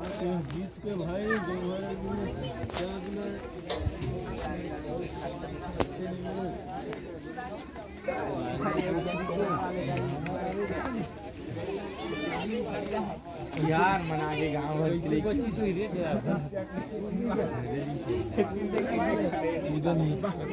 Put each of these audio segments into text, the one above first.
जीत के भाई यार मना के गाँव 25 हुई रे यार मुझे नहीं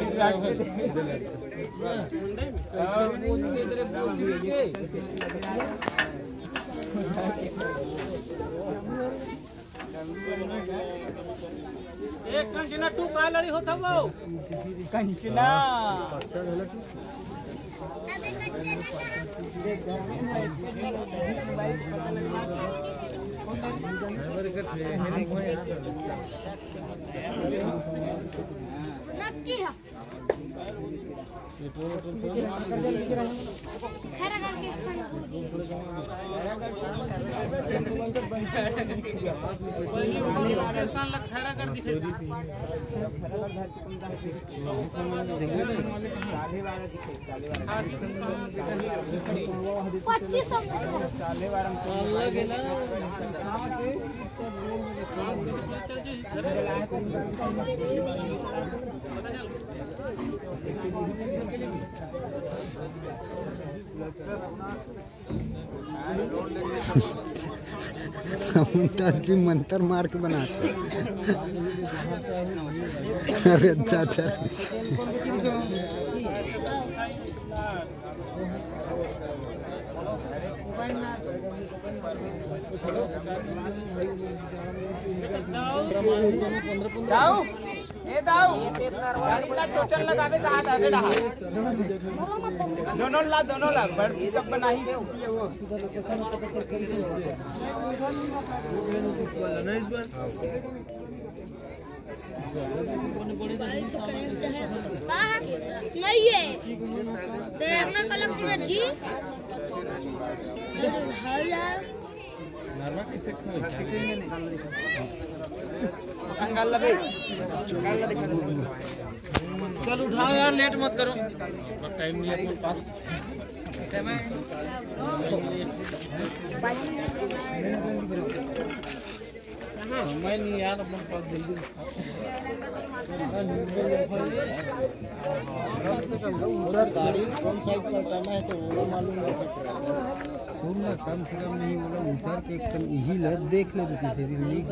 एक कंचना तू काय लड़ी होता वो कंचना नक्की है समुद्र भी मंत्र मार के बनाते अरे चाचा टोटल लगावे कहा था दोनों लाख बड़ तब बना ही नहीं है देखना कलक पूरा जी चल उठाओ यार लेट मत करो टाइम नहीं है अपने पास समय नहीं यार अपने पास जल्दी गाड़ी कौन साइड पलटाना है तो वो मालूम नहीं सकता कम से कम नहीं बोला उतर के एकदम यही लग देख ले किसी दिन नहीं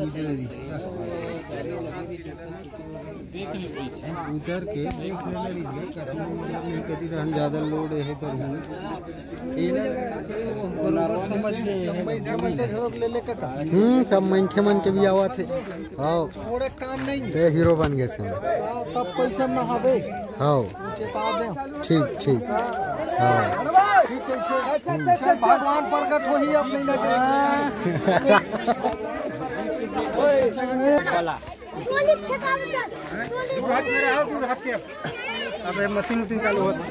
उतर के देख ले कभी रहन ज्यादा लोड है पर समझ सब मनखे मन के भी आवा थे हाँ काम नहीं ते हीरो बन गए सब तब पैसा न हवे हाँ चेता दे ठीक ठीक हाँ भगवान प्रकट हो ही अब नहीं लगे दूर हट में रहो दूर हट के अबे मशीन चालू होती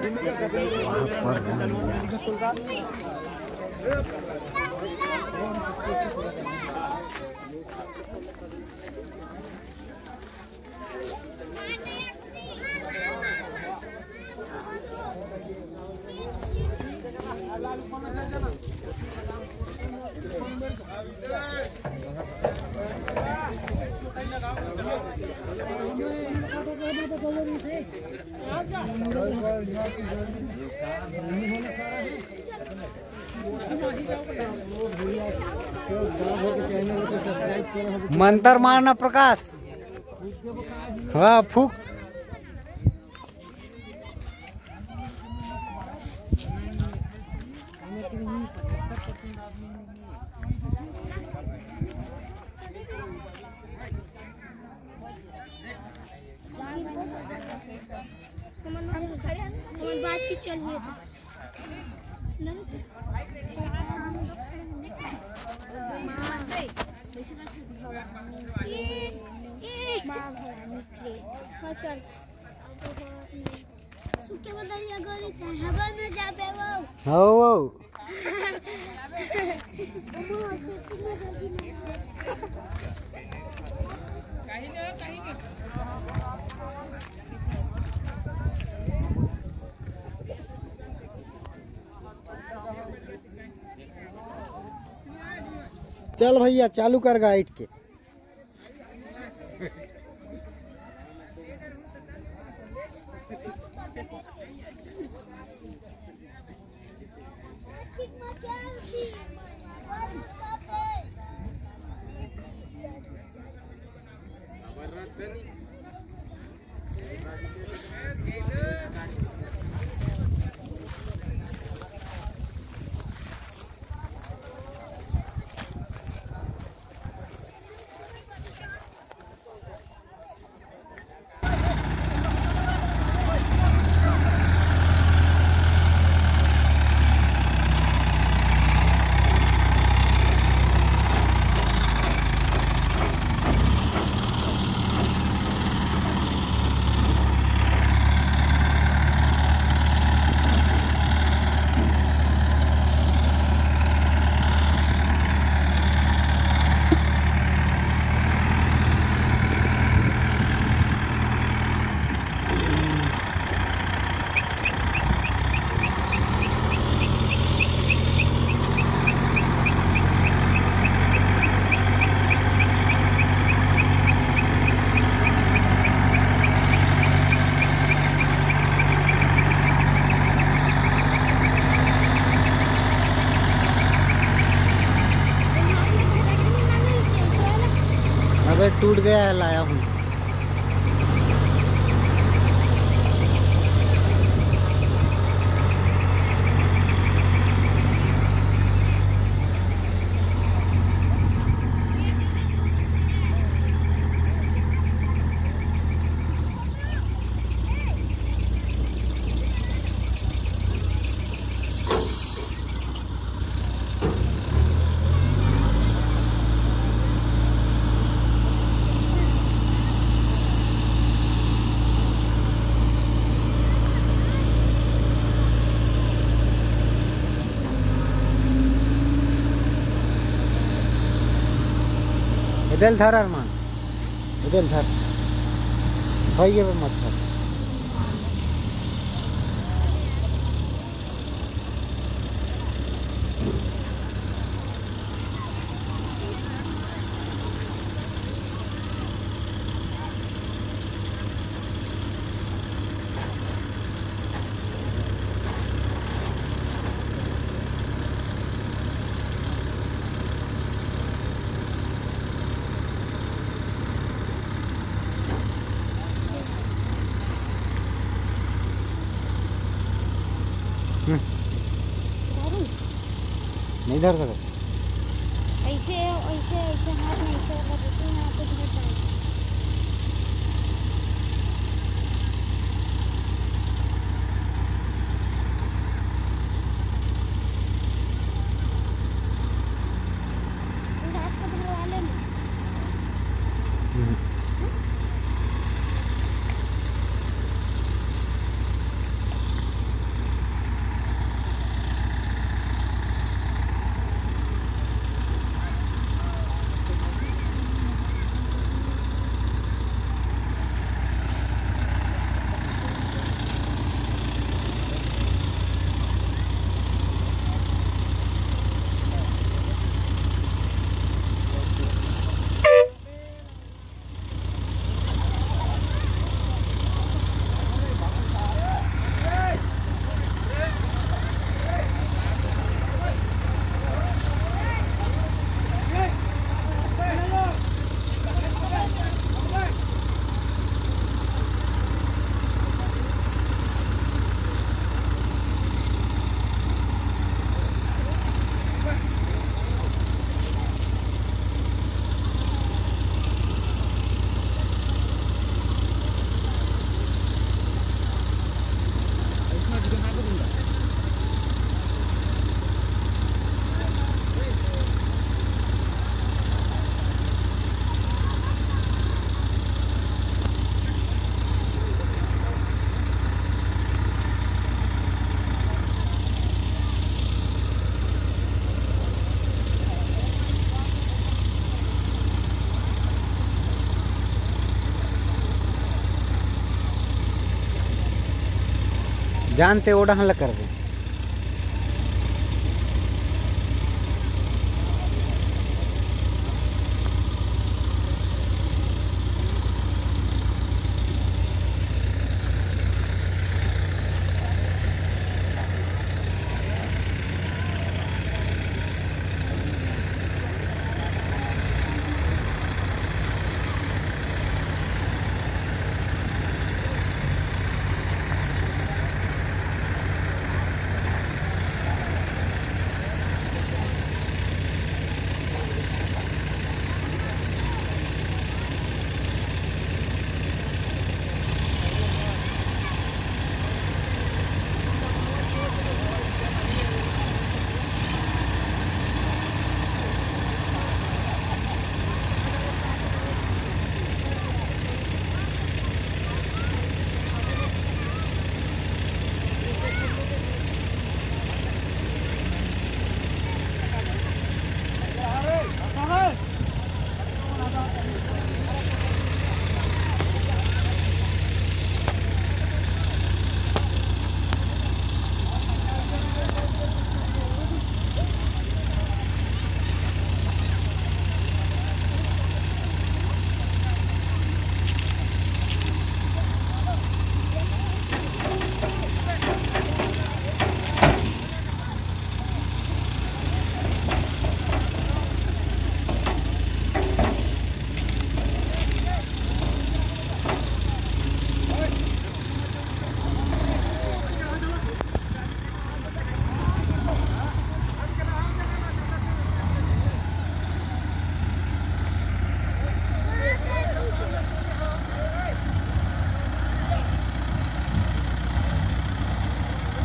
मंत्र मारना प्रकाश हाँ फूक बातचीत चल रही है चल सुखे बताइए अगर हवा में जाबे वो चल भैया चालू कर गाइड के। अबे टूट गया है, लाया हूँ। इधर धर अरमान, इधर धर, भाई मत धर। नहीं धर सकते। ऐसे ऐसे ऐसे हाथ में ऐसे लगा देते हैं, यहाँ पे धर डाल। रात को धरवा लेना। जानते ओडा हल कर दे। लगा